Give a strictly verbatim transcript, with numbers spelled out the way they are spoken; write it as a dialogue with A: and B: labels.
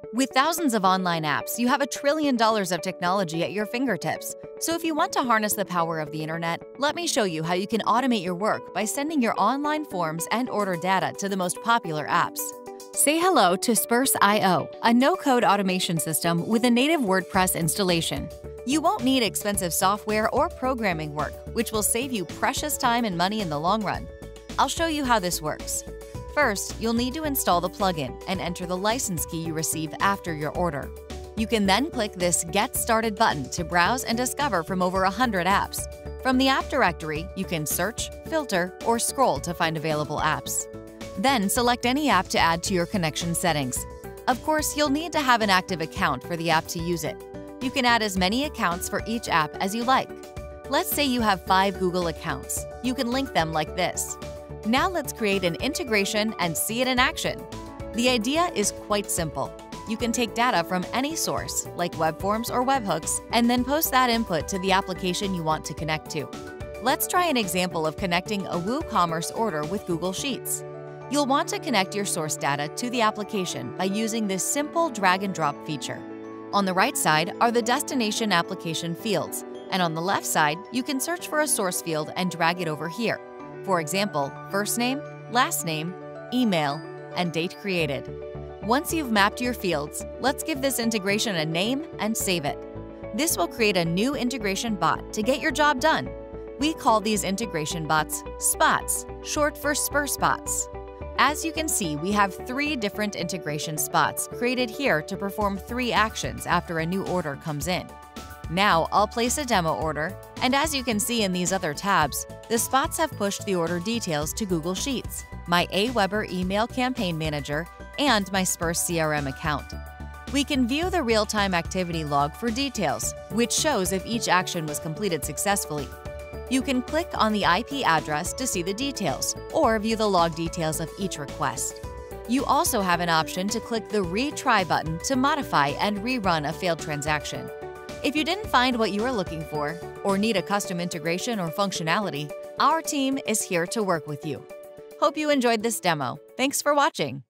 A: With thousands of online apps, you have a trillion dollars of technology at your fingertips. So if you want to harness the power of the internet, let me show you how you can automate your work by sending your online forms and order data to the most popular apps. Say hello to Sperse dot i o, a no-code automation system with a native WordPress installation. You won't need expensive software or programming work, which will save you precious time and money in the long run. I'll show you how this works. First, you'll need to install the plugin and enter the license key you receive after your order. You can then click this Get Started button to browse and discover from over one hundred apps. From the app directory, you can search, filter, or scroll to find available apps. Then select any app to add to your connection settings. Of course, you'll need to have an active account for the app to use it. You can add as many accounts for each app as you like. Let's say you have five Google accounts. You can link them like this. Now let's create an integration and see it in action. The idea is quite simple. You can take data from any source, like web forms or webhooks, and then post that input to the application you want to connect to. Let's try an example of connecting a WooCommerce order with Google Sheets. You'll want to connect your source data to the application by using this simple drag-and-drop feature. On the right side are the destination application fields, and on the left side, you can search for a source field and drag it over here. For example, first name, last name, email, and date created. Once you've mapped your fields, let's give this integration a name and save it. This will create a new integration bot to get your job done. We call these integration bots spots, short for Sperse bots. As you can see, we have three different integration spots created here to perform three actions after a new order comes in. Now I'll place a demo order, and as you can see in these other tabs, the spots have pushed the order details to Google Sheets, my Aweber email campaign manager, and my Sperse C R M account. We can view the real-time activity log for details, which shows if each action was completed successfully. You can click on the I P address to see the details, or view the log details of each request. You also have an option to click the Retry button to modify and rerun a failed transaction. If you didn't find what you were looking for, or need a custom integration or functionality, our team is here to work with you. Hope you enjoyed this demo. Thanks for watching.